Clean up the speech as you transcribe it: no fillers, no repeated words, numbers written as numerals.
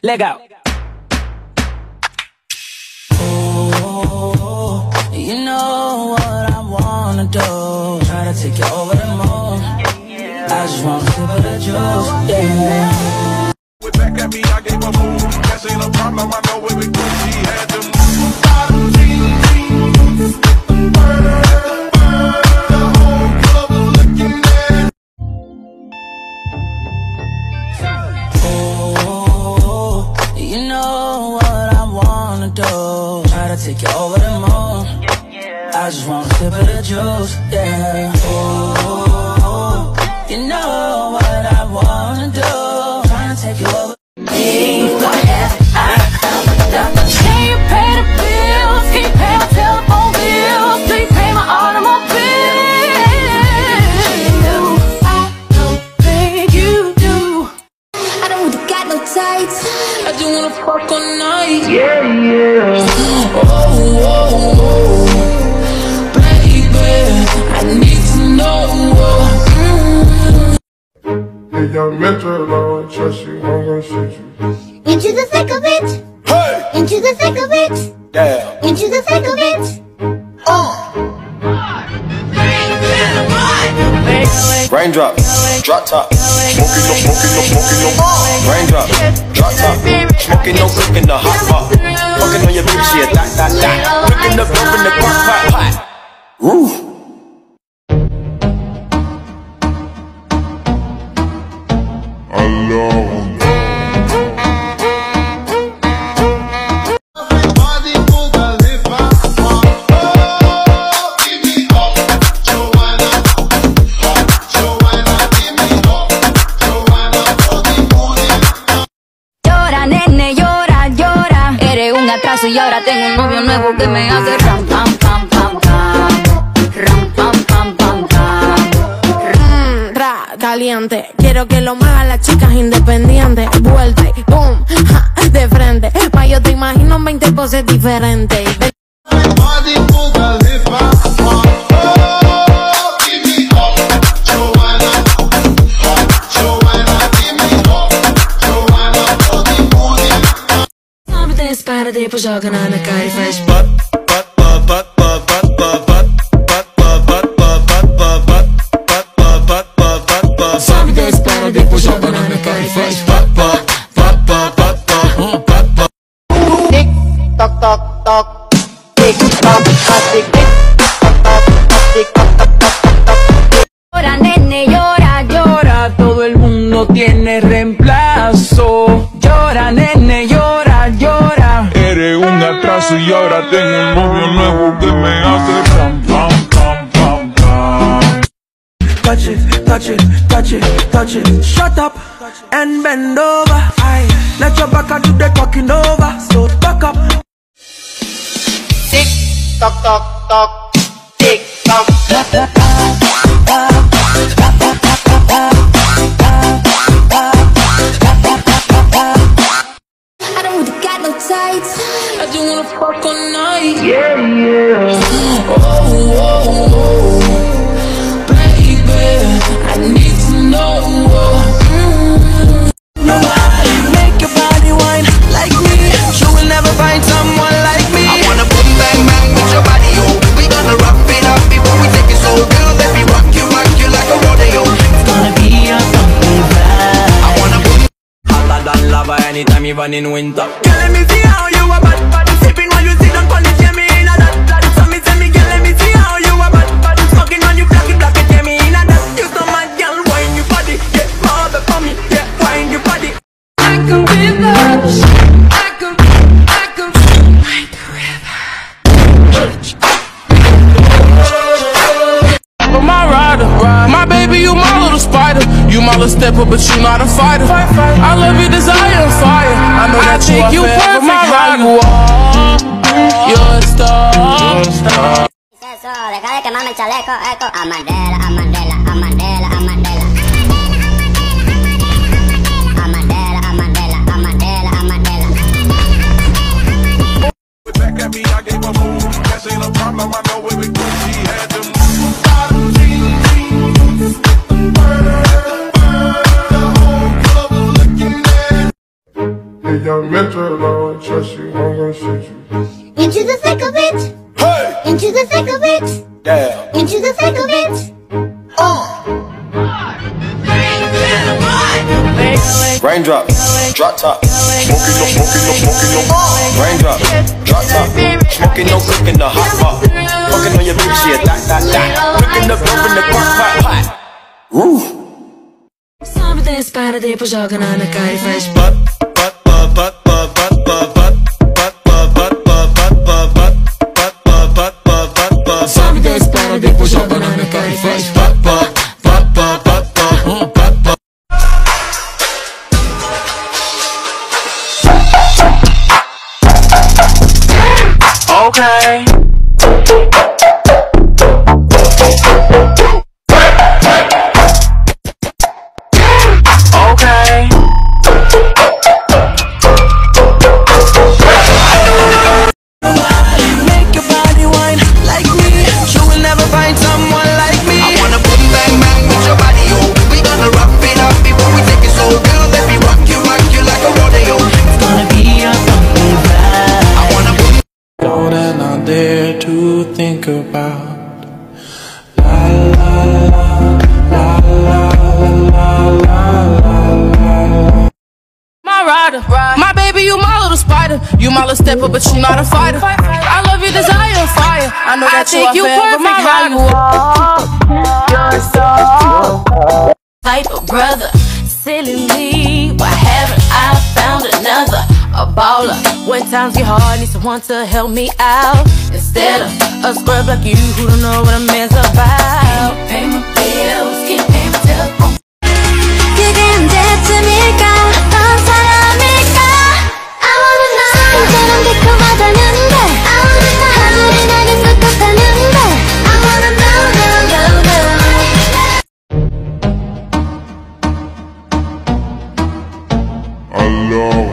Let go. Oh, you know what I wanna do. Try to take you over the moon. I just wanna sip of the juice, yeah. Back at me, I gave a move. That ain't a problem, I know it was good. She had them. Oh, you know what I wanna do. Try to take you over the moon. I just wanna sip of the juice, yeah. Oh, you know what I wanna do. Trying to take you over. Can you pay the bills? Can you pay my telephone bills? Do you pay my automobile? I don't think you do. I don't really got no tights. I just wanna fuck all night. Yeah, yeah. Oh, baby, I need to know. Hey, young mentor, I don't trust you, I'm gonna shoot you. Into the thick of it. Hey! Into the thick of it. Yeah. Into the thick of it. Raindrop, drop top, smoking no. Raindrop, drop top, smoking no, cooking the hot pot. Fucking on your bitch, yeah, that. Cooking the beef in the crock pot. Woo. Y ahora tengo un novio nuevo que me hace ram pam pam pam pam, ram pam pam pam pam. Ra caliente, quiero que lo muevan las chicas independientes. Vuelta y boom, ja, de frente. Pa' yo te imagino 20 poses diferentes. Para depois joga na cara e faz sobe, desce, para depois joga na cara e faz Tick tock tock tock, tick tock tick tick tock tick tock tock. Llora nene, llora, llora, todo el mundo tiene reemplazo. Llora nene, llora, llora. Eres un atraso y ahora tengo un novio nuevo que me hace pam pam pam pam pam. touch it, touch it, touch it, touch it. Shut up and bend over. Aye, let your back do the talking over. So talk up. Tick tock tock tock, tick tock. I don't really got no tights. I just wanna fuck all night. Yeah, yeah. Oh, baby, I need to know. Nobody make your body whine like me. You will never find someone like me. I wanna boom bang bang with your body, yo. We gonna rock it up before we take it so real. Let me rock you like a rodeo. It's gonna be a bumpy ride. I wanna boom. Hotter than lava anytime, even in winter. Girl, let me see how you a bad. Sipping while you sit on the chair, me in a that. So me tell me, girl, let me see how you a bad. Smoking on you, black it, yeah, me in a that. You so mad, girl, wine your body, yeah, mother for me, yeah, wine your body. I could be lost, I could like the river. My rider, my baby, you my little spider. You my little stepper, but you not a fighter. I love your desire and fire. I know that you are forever my rider. You're a star. Eso, deja de quemarme el chaleco, eco. A Mandela, a Mandela, a Mandela, a Mandela. A Mandela, a Mandela, a Mandela, a Mandela. Back at me, I gave a move. That ain't a problem, I know it was good. She had them. young mentor, Lord, trust you, I'm gonna shoot you. Into the thick of it. Hey! Into the thick of it. Yeah. Into the thick of it. Raindrop, drop top, smoking no. Raindrop, drop top, smoking no, cooking the hot pot. Fucking on your bitch, yeah, that. Cooking the dope in the pot. Woo! Sobe tem espera, depois joga na minha cara e faz Sobe tem espera, depois joga na minha cara e faz Okay. Okay. Make your body wine like me. You will never find someone like me. I wanna boom bang bang with your body, yo. We gonna rock it up before we take it so real. Let me rock you like a rodeo. It's gonna be a funky ride. I wanna boom. All that not there to think about. My rider, my baby, you my little spider. You my little stepper, but you not a fighter. I love your desire and fire. I know that you perfect, how you are. You're so type of brother. Silly me, why haven't I found another? A baller. When times get hard, need someone to help me out. Instead of a scrub like you who don't know what a man's about. Pay my bills, get paid my telephone. 그게 언제쯤일까? 어떤 사람일까? I wanna know. 사람처럼 달콤하다는데 I wanna know. 하늘이 나는 똑같다는데 I wanna know. I love